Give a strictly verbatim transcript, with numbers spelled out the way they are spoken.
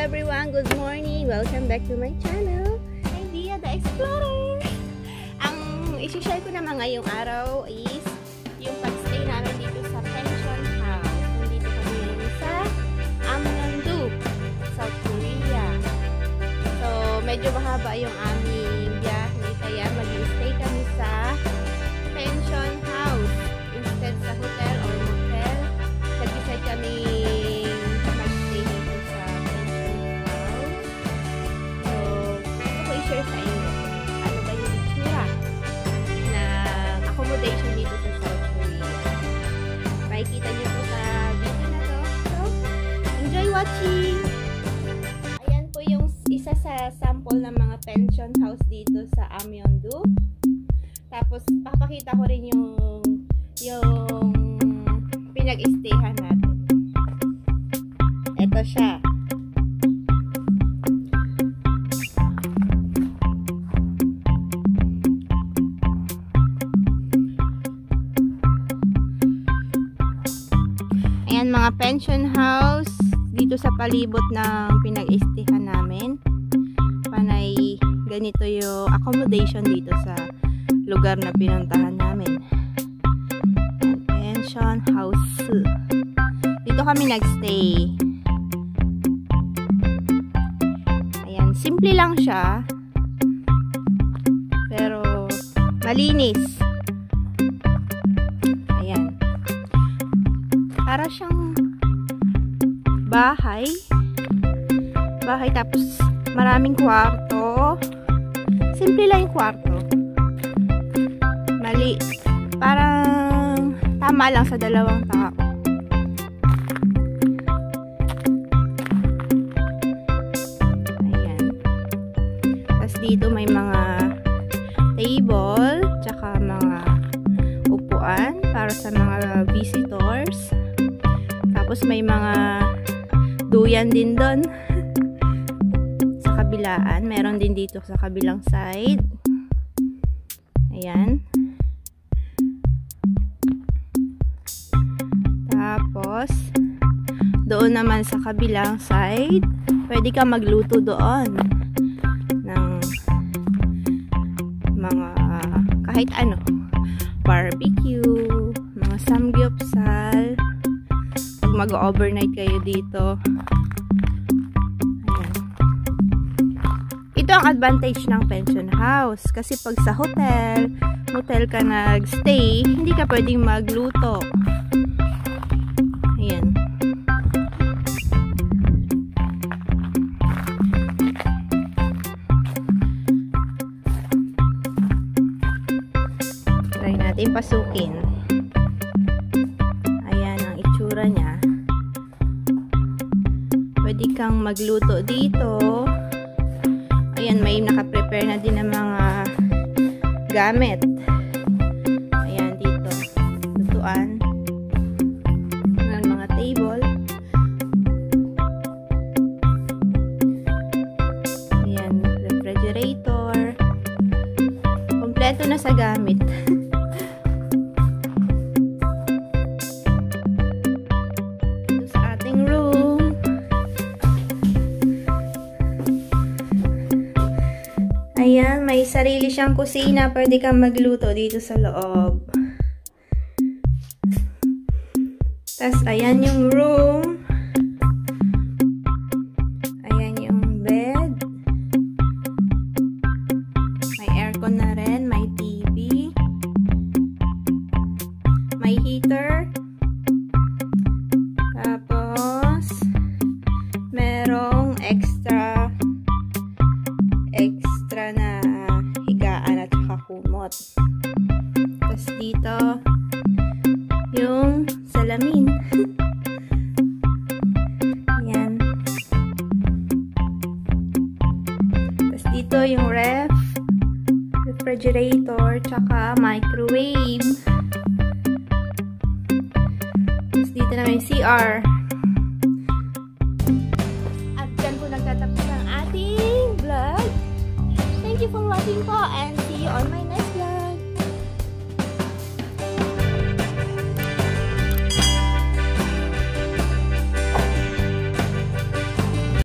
everyone! Good morning! Welcome back to my channel! I'm Dia the Explorer! Ang isi-share ko naman ngayong araw is yung pag-stay namin dito sa pension house. Nandito kami sa Amnondu, South Korea. So, medyo mahaba yung aming biyahe kaya mag-stay kami sa pension house instead sa hotel or motel. Nag-decide kami share sa inyo ano ba yung itsura ng accommodation dito sa South Korea. Makikita nyo po sa video na to. So, enjoy watching! Ayan po yung isa sa sample ng mga pension house dito sa Amnondu. Tapos, papakita ko rin yung yung pinag-stayhan natin. Ito siya. Ayan, mga pension house dito sa palibot ng pinag-istihan namin. Panay ganito yung accommodation dito sa lugar na pinuntahan namin. Pension house. Dito kami nagstay. Ayan, simple lang siya. Pero malinis. Para siyang bahay. Bahay tapos maraming kwarto. Simple lang yung kwarto. Mali. Parang tama lang sa dalawang tao. Ayan. Tapos dito may mga table tsaka mga upuan para sa mga visitors. Tapos may mga duyan din doon sa kabilaan. Meron din dito sa kabilang side. Ayan. Tapos doon naman sa kabilang side, pwede ka magluto doon ng mga kahit ano. Barbecue, mga samgyeopsal. Mag-overnight kayo dito. Ayan. Ito ang advantage ng pension house. Kasi pag sa hotel, hotel ka nag-stay, hindi ka pwedeng magluto. Ayan. Try natin pasukin. Ayan ang itsura niya. Pwede kang magluto dito. Ayan, may naka-prepare na din ng mga gamit. Ayan, dito. Lutuan. Ayan, mga table. Ayan, refrigerator. Kompleto na sa gamit. Ayan, may sarili siyang kusina. Pwede kang magluto dito sa loob. Tapos, ayan yung room. Ayan yung bed. May aircon na rin. May T V. May heater. Tapos, merong extra extra na higaan at saka kumot. Tapos dito yung salamin. Ayan. Tapos dito yung ref, refrigerator, tsaka microwave. Tapos dito na may C R. At dyan po nagtatapos ang ating vlog. Thank you for watching po and see you on my next